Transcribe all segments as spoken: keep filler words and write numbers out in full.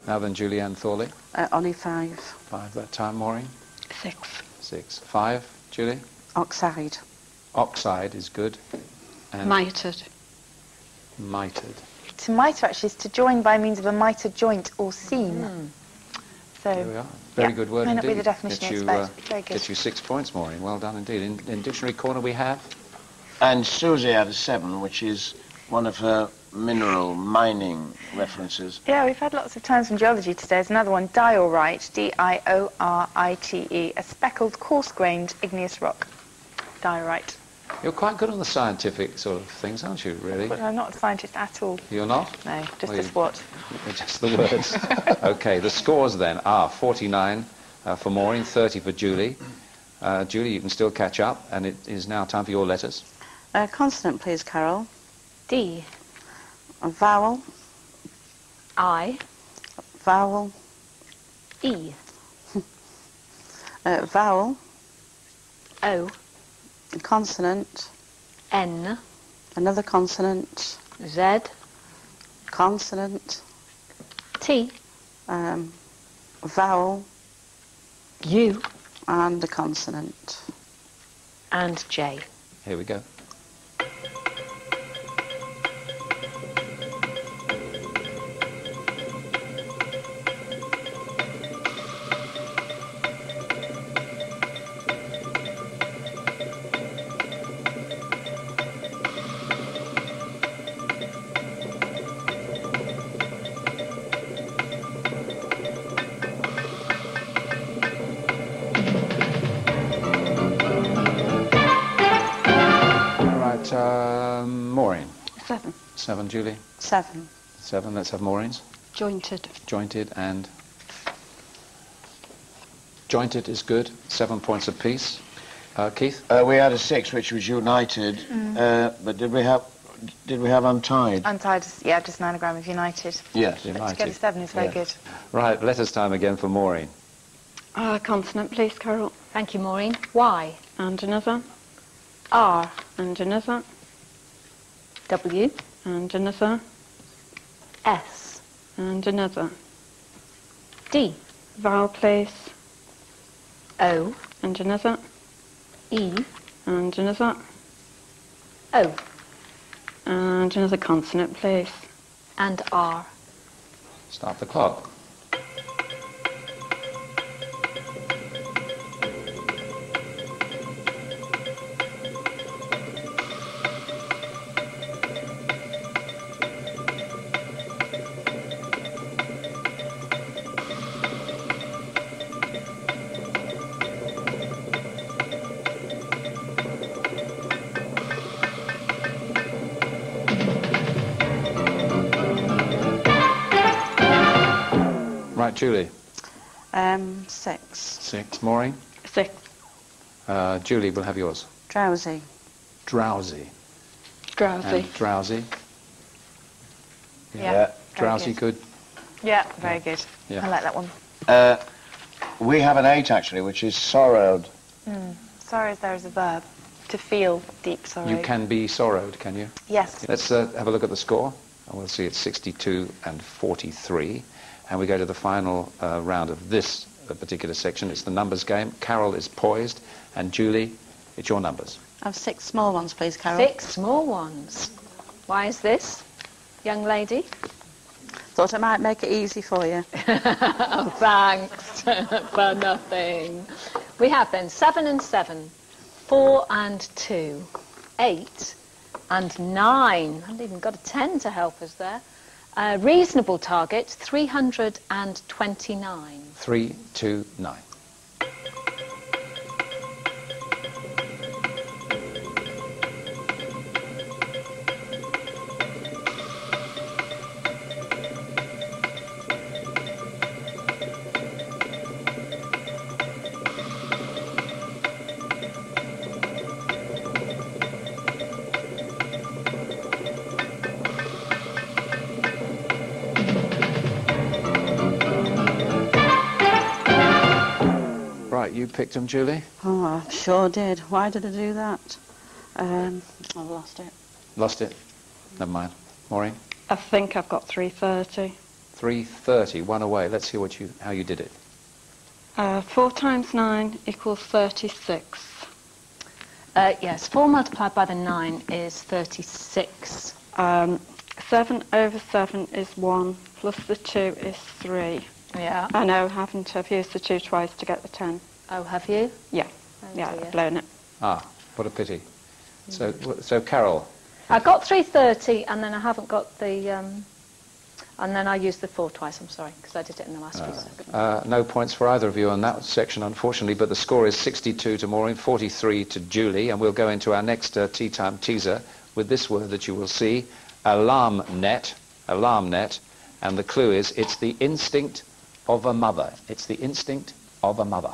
Now then, Julianne Thorley. Uh, Ollie five. Five that time. Maureen. Six. Six. Five. Julie. Oxide. Oxide is good. And Mitered. mitered. To mitre, actually, is to join by means of a mitre joint or seam. Mm. So, There we are. Very yeah, good word may not indeed. be the definition Get I you, expect. Very good. Gets you six points, Maureen. Well done indeed. In, in Dictionary Corner we have... And Susie had a seven, which is one of her mineral mining references. Yeah, we've had lots of terms from geology today. There's another one, diorite, D I O R I T E, a speckled, coarse-grained igneous rock. Diorite. You're quite good on the scientific sort of things, aren't you, really? But I'm not a scientist at all. You're not? No, just Well, a you- swat. Just the words. OK, the scores then are forty-nine uh, for Maureen, thirty for Julie. Uh, Julie, you can still catch up, and it is now time for your letters. Uh, consonant, please, Carol. D. A vowel. I. Vowel. E. Uh, vowel. O. A consonant. N. Another consonant. Z. Consonant. T. Um, vowel. U. And a consonant. And J. Here we go. Right, um, Maureen. Seven. Seven, Julie. Seven. Seven, let's have Maureen's. Jointed. Jointed and... Jointed is good. Seven points apiece. Uh, Keith? Uh, we had a six, which was united, Mm. uh, but did we have did we have untied? Untied, is- yeah, just an anagram of united. Yes. But to United. get a seven is very Yeah. good. Right, letters time again for Maureen. Uh, consonant, please, Carol. Thank you, Maureen. Y. And another. R. And another. W. And another. S. And another. D. Vowel, please. O. And another. E. And another. O. And another consonant, please. And R. Start the clock. Right, Julie. Um, six. Six. Maureen? Six. Uh, Julie, we'll have yours. Drowsy. Drowsy. Drowsy. And drowsy. Yeah. very Drowsy, good. good. Yeah, very good. Yeah. I like that one. Uh, we have an eight, actually, which is sorrowed. Mm. Sorrow is there as a verb. To feel deep sorrow. You can be sorrowed, can you? Yes. Let's uh, have a look at the score. And we'll see it's sixty-two and forty-three. And we go to the final uh, round of this uh, particular section. It's the numbers game. Carol is poised. And Julie, it's your numbers. I have six small ones, please, Carol. Six small ones. Why is this, young lady? Thought I might make it easy for you. Oh, thanks for nothing. We have then seven and seven, four and two, eight and nine. I haven't even got a ten to help us there. Uh, reasonable target, three hundred twenty-nine. Three, two, nine. Right, you picked them, Julie? Oh, I sure did. Why did I do that? Um, I've lost it. Lost it? Never mind. Maureen? I think I've got three thirty. three thirty, one away. Let's hear what you, how you did it. Uh, four times nine equals thirty-six. Uh, yes, four multiplied by the nine is thirty-six. Um, seven over seven is one, plus the two is three. Yeah. I know, haven't I've used the two twice to get the ten. Oh, have you? Yeah, Oh, yeah, dear. I've blown it. Ah, what a pity. So, w- so Carol, I got three thirty, and then I haven't got the... Um, and then I used the four twice, I'm sorry, because I did it in the last few seconds. uh, no points for either of you on that section, unfortunately, but the score is sixty-two to Maureen, forty-three to Julie, and we'll go into our next uh, tea time teaser with this word that you will see, alarm net, alarm net, and the clue is it's the instinct of a mother. It's the instinct of a mother.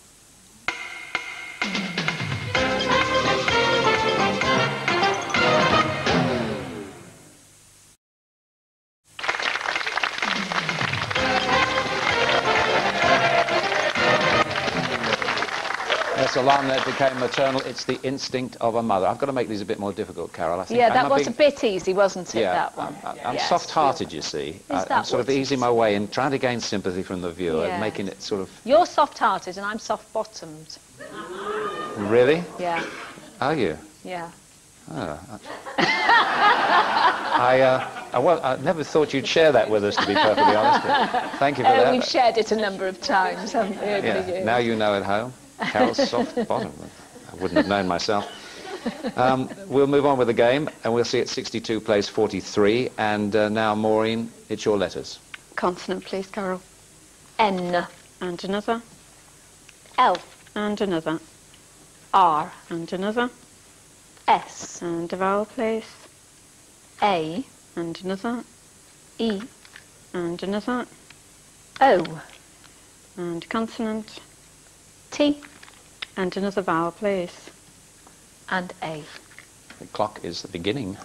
Yes, alarm net became maternal. It's the instinct of a mother. I've got to make these a bit more difficult, Carol. I think Yeah, I'm that a was big- a bit easy, wasn't it, Yeah, that one? I'm, I'm Yes. soft-hearted, you see. I, I'm that sort of what it easing my way in, trying to gain sympathy from the viewer, Yes. making it sort of... You're soft-hearted, and I'm soft-bottomed. Really? Yeah, Are you? yeah. Oh. I, uh, I, well, I never thought you'd share that with us, to be perfectly honest. But thank you for Uh, that. we've shared it a number of times, haven't we, over the Yeah, years? now you know at home. Carol's soft bottom. I wouldn't have known myself. Um, we'll move on with the game, and we'll see it sixty-two plays forty-three. And uh, now, Maureen, it's your letters. Consonant, please, Carol. N, And another, L, and another, R, and another, S, and a vowel, please, A, and another, E, and another, O, and consonant, T, and another vowel, please. and A. The clock is the beginning.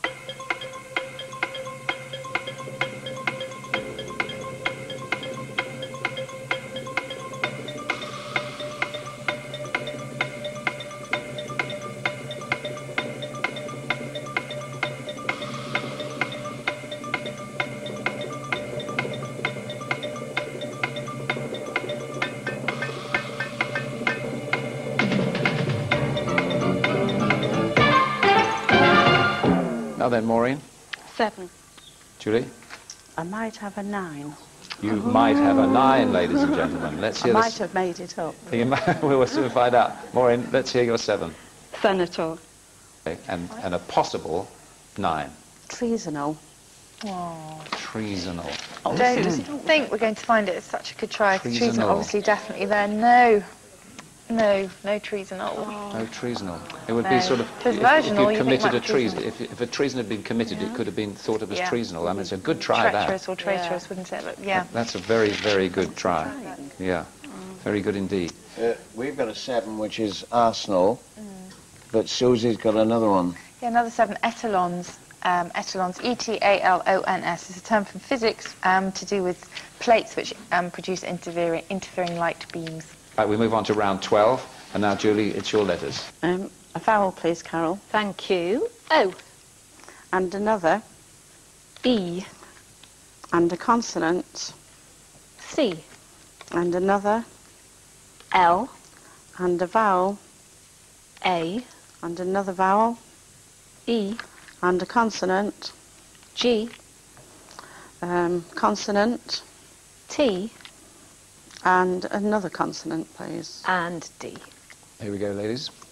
Now then, Maureen, Seven. Julie, I might have a nine. you might have a nine, ladies and gentlemen. Let's I hear might this. have made it up. You might- we will soon find out. Maureen, let's hear your seven. Senator. Okay, And, and a possible nine. Treasonal. Treasonal. Don't think we're going to find it. It's such a good try. Treason, Treasonal. obviously, definitely there. No. No, no treasonal. No treasonal. It would No. be sort of, If it's if, virginal, if you you'd think committed might a be treason, treason. if, if a treason had been committed, it could have been thought of as Yeah. treasonal. I mean, it's a good try, Treacherous that. or traitorous, wouldn't it? But yeah. That's a very, very good try. Yeah, very good indeed. Uh, we've got a seven, which is Arsenal, but Susie's got another one. Yeah, another seven, etalons. Um, etalons, E T A L O N S, is a term from physics um, to do with plates which um, produce interfering, interfering light beams. Right, we move on to round twelve, and now, Julie, it's your letters. Um, a vowel, please, Carol. Thank you. O, And another, E, and a consonant, C, and another, L, and a vowel, A, and another vowel, E, and a consonant, G, um, consonant, T, and another consonant, please. and D. Here we go, ladies.